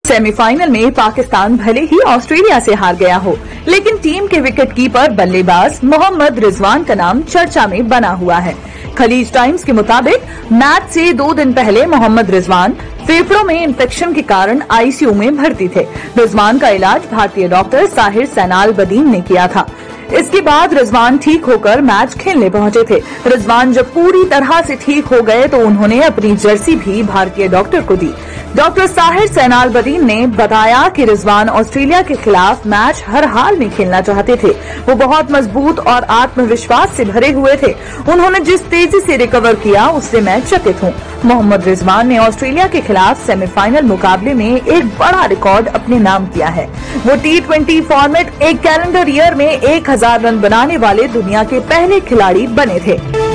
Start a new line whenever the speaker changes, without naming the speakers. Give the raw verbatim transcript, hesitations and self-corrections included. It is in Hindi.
सेमीफाइनल में पाकिस्तान भले ही ऑस्ट्रेलिया से हार गया हो, लेकिन टीम के विकेटकीपर बल्लेबाज मोहम्मद रिजवान का नाम चर्चा में बना हुआ है। खलीज टाइम्स के मुताबिक मैच से दो दिन पहले मोहम्मद रिजवान फेफड़ों में इंफेक्शन के कारण आईसीयू में भर्ती थे। रिजवान का इलाज भारतीय डॉक्टर साहिर सैनाल बदीन ने किया था। इसके बाद रिजवान ठीक होकर मैच खेलने पहुंचे थे। रिजवान जब पूरी तरह से ठीक हो गए तो उन्होंने अपनी जर्सी भी भारतीय डॉक्टर को दी। डॉक्टर साहिर सैनाल बदीन ने बताया कि रिजवान ऑस्ट्रेलिया के खिलाफ मैच हर हाल में खेलना चाहते थे। वो बहुत मजबूत और आत्मविश्वास से भरे हुए थे। उन्होंने जिस तेजी से रिकवर किया उससे मैं चकित हूँ। मोहम्मद रिजवान ने ऑस्ट्रेलिया के खिलाफ सेमीफाइनल मुकाबले में एक बड़ा रिकॉर्ड अपने नाम किया है। वो टी ट्वेंटी फॉर्मेट एक कैलेंडर ईयर में एक हजार रन बनाने वाले दुनिया के पहले खिलाड़ी बने थे।